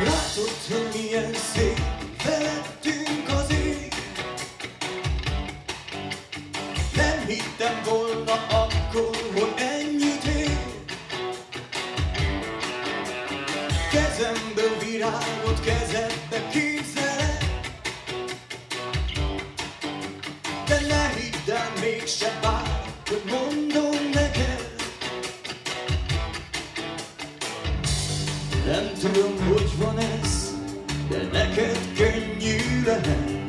Látod, hogy milyen szép, felettünk az ég. Nem hittem volna akkor, hogy ennyit ér. Kezemből virágot kezedbe képzelek, de ne hidd el, mégse bár, hogy mondom neked. Nem tudom, hogy van ez, de neked könnyű lehet.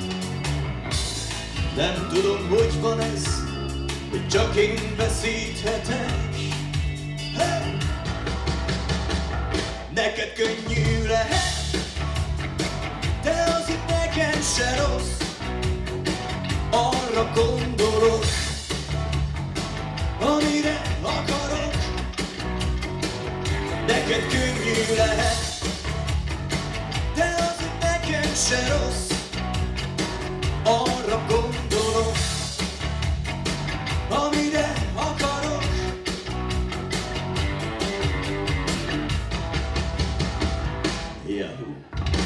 Nem tudom, hogy van ez, hogy csak én veszíthetek. Hey! Neked könnyű lehet, de az itt nekem se rossz. Arra gondolok, amire akarok. Neked könnyű lehet, de az itt nekem se rossz. Arra gondolok, amire akarok. Yahoo!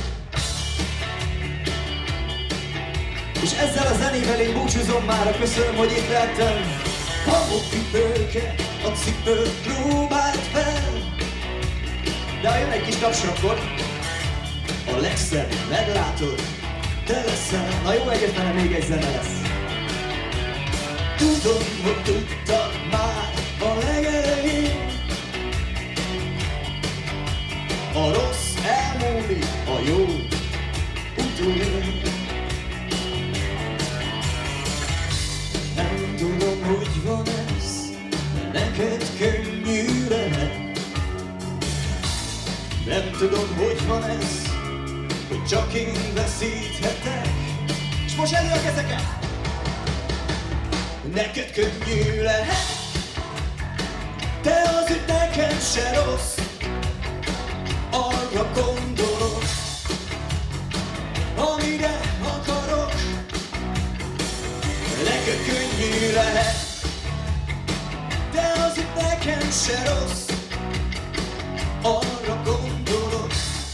És ezzel a zenével én búcsúzom mára, köszönöm, hogy itt lettem. Homokpipőke a cipőt próbált fel, de ha jön egy kis taps, akkor a legszebb, meglátod, te leszel. Na jó, egyetlen még egy zene lesz. Tudom, hogy tudtad már a legelején, a rossz elmúlik, a jó utolér. Nem tudom, hogy van ez, de neked könnyű lehet. Nem tudom, hogy van ez, hogy csak én veszíthetek. És most elő a kezeket! Neked könnyű lehet, de az itt nekem se rossz. Arra gondolok, amire akarok. Neked könnyű lehet, de az itt nekem se rossz. Arra gondolok,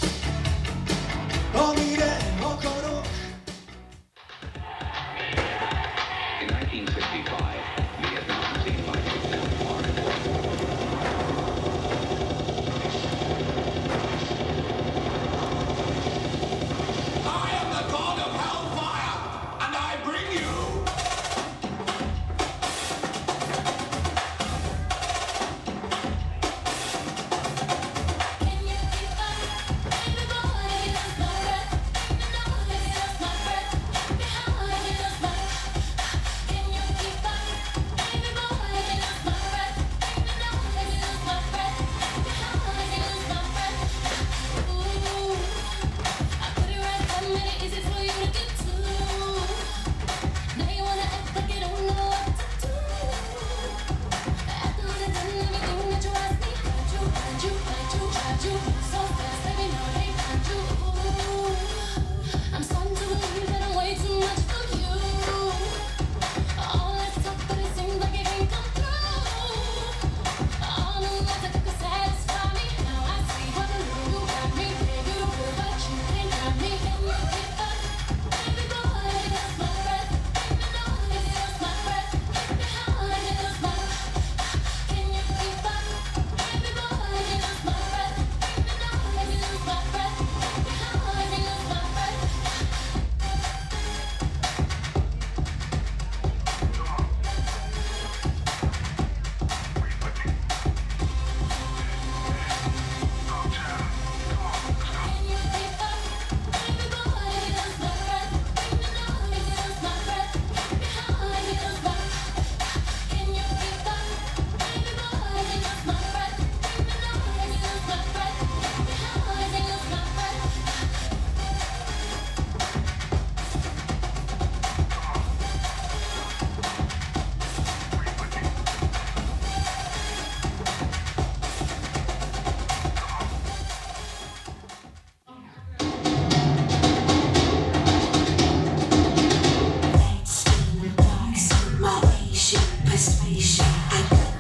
amire akarok. In 1955, Vietnam seemed like it was never far. I am the god of hellfire, and I bring you.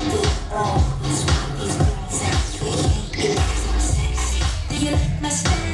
You like my style?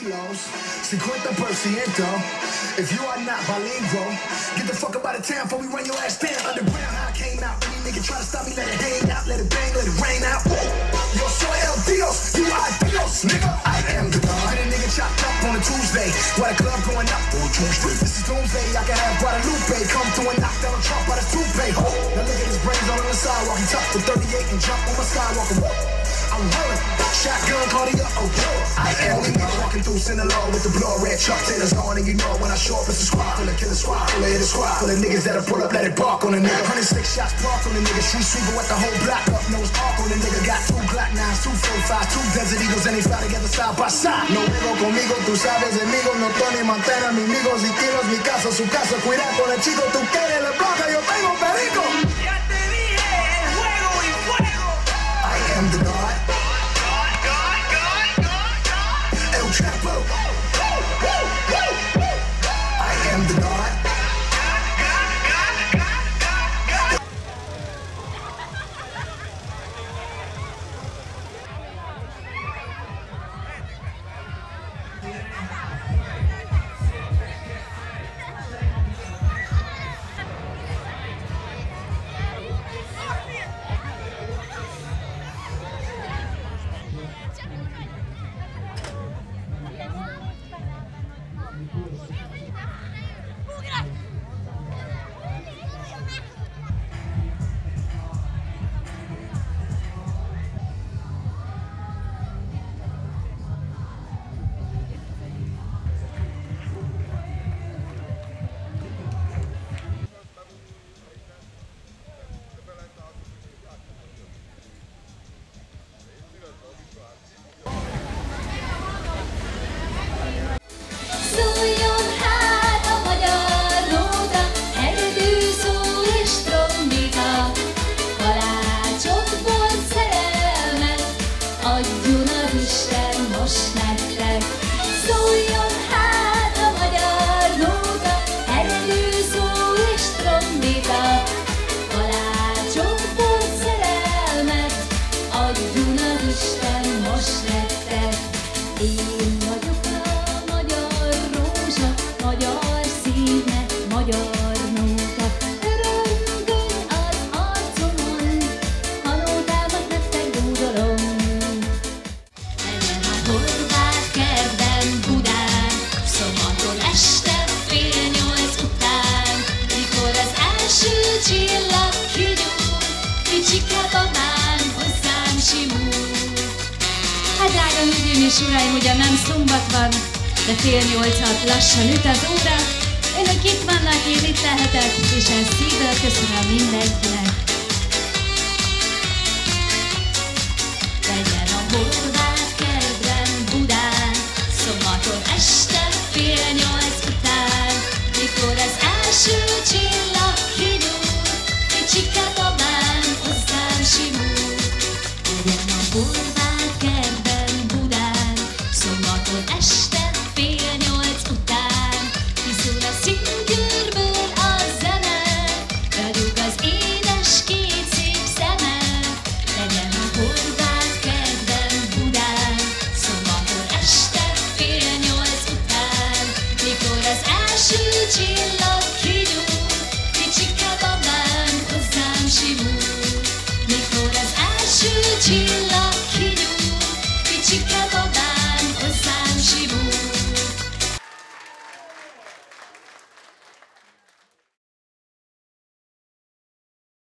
If you are not bilingual, get the fuck up out of town before we run your ass down. Underground, how I came out. Any nigga try to stop me, let it hang out, let it bang, let it rain out. Yo soy el Dios, you are Dios, nigga. I am the God. Get a nigga chopped up on a Tuesday, while the club going up on Tuesday. This is Doomsday, I can have Guadalupe come through and knock down a Trump out of toupee. Now look at his brains all on the sidewalk. He tucked for 38 and jump on my skywalker. I'm rolling, shotgun, Cartier, oh, I am only nigga walking through Sinaloa with the blood red Chuck Taylors on, and you know when I show up, it's a squad full of killer squad, full of hit a squad, full of niggas that'll pull up, let it bark on a nigga. 106 shots park on the nigga, street sweeper with the whole block up, nose arc on the nigga. Got 2 Glock 9s, 2 45, 2 Desert Eagles, and they fly together side by side. No juego conmigo, tú sabes, amigo, no Tony Montana, mi amigos y kilos, mi casa, su casa, cuida con el chico, tú quieres la placa, yo tengo perico. Ya te dije, juego y fuego. I am the God. El Chapo. I am the God. Drága hölgyeim és uraim, ugyan nem szombat van, de 7:30 lassan üt az óra. Önök itt vannak, én itt lehetek, és ezt szívből köszönöm mindenkinek. Legyen a horvát kertben Budán, szombaton este 7:30 után, mikor az első csillag kinyúl, kicsike babám hozzám simul. Legyen a horvát kertben Budán, szombaton este 7:30 után, kiszól a színgyőrből a zene, ragyog az édes két szép szeme. Legyen a horvát kertben Budán, szombaton este 7:30 után, mikor az első csillag